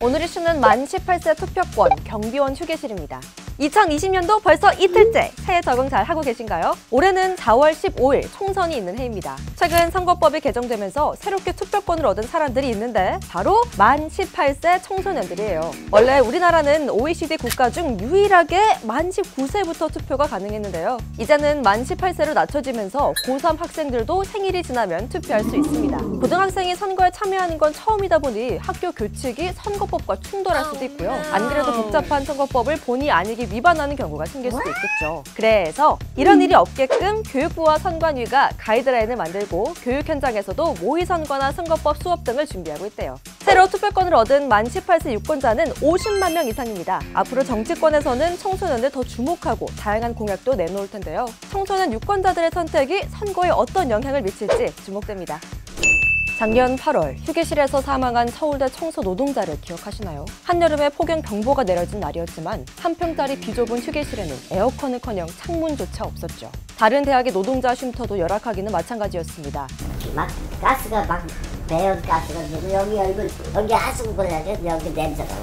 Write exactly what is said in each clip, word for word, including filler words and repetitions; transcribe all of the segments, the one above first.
오늘 이슈는 만 십팔 세 투표권, 경비원 휴게실입니다. 이천이십 년도 벌써 이틀째, 새해 적응 잘 하고 계신가요? 올해는 사월 십오일 총선이 있는 해입니다. 최근 선거법이 개정되면서 새롭게 투표권을 얻은 사람들이 있는데 바로 만 십팔 세 청소년들이에요. 원래 우리나라는 오이시디 국가 중 유일하게 만 십구 세부터 투표가 가능했는데요. 이제는 만 십팔 세로 낮춰지면서 고삼 학생들도 생일이 지나면 투표할 수 있습니다. 고등학생이 선거에 참여하는 건 처음이다 보니 학교 교칙이 선거법과 충돌할 수도 있고요. 안 그래도 복잡한 선거법을 본의 아니게 위반하는 경우가 생길 수도 있겠죠. 그래서 이런 일이 없게끔 교육부와 선관위가 가이드라인을 만들고 교육 현장에서도 모의선거나 선거법 수업 등을 준비하고 있대요. 새로 투표권을 얻은 만 십팔 세 유권자는 오십만 명 이상입니다. 앞으로 정치권에서는 청소년을 더 주목하고 다양한 공약도 내놓을 텐데요. 청소년 유권자들의 선택이 선거에 어떤 영향을 미칠지 주목됩니다. 작년 팔월 휴게실에서 사망한 서울대 청소 노동자를 기억하시나요? 한여름에 폭염경보가 내려진 날이었지만 한 평짜리 비좁은 휴게실에는 에어컨을커녕 창문조차 없었죠. 다른 대학의 노동자 쉼터도 열악하기는 마찬가지였습니다. 막 가스가 막 배연 가스가 들고 여기 얼굴 여기 하수구에서 여기 냄새가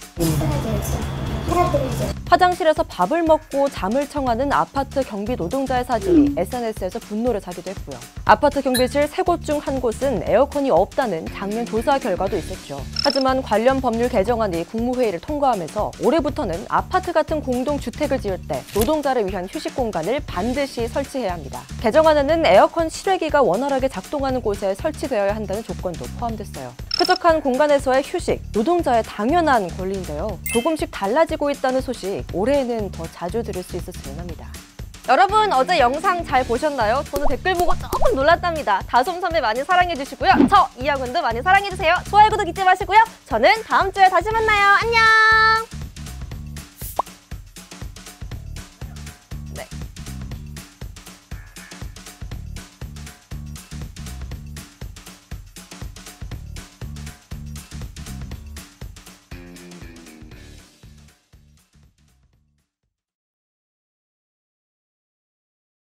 화장실에서 밥을 먹고 잠을 청하는 아파트 경비 노동자의 사진이 에스엔에스에서 분노를 사기도 했고요. 아파트 경비실 세 곳 중 한 곳은 에어컨이 없다는 작년 조사 결과도 있었죠. 하지만 관련 법률 개정안이 국무회의를 통과하면서 올해부터는 아파트 같은 공동주택을 지을 때 노동자를 위한 휴식 공간을 반드시 설치해야 합니다. 개정안에는 에어컨 실외기가 원활하게 작동하는 곳에 설치되어야 한다는 조건도 포함됐어요. 쾌적한 공간에서의 휴식, 노동자의 당연한 권리인데요. 조금씩 달라지고 있다는 소식, 올해에는 더 자주 들을 수 있었으면 합니다. 여러분, 어제 영상 잘 보셨나요? 저는 댓글 보고 조금 놀랐답니다. 다솜 선배 많이 사랑해주시고요. 저 이하군도 많이 사랑해주세요. 좋아요, 구독 잊지 마시고요. 저는 다음 주에 다시 만나요. 안녕!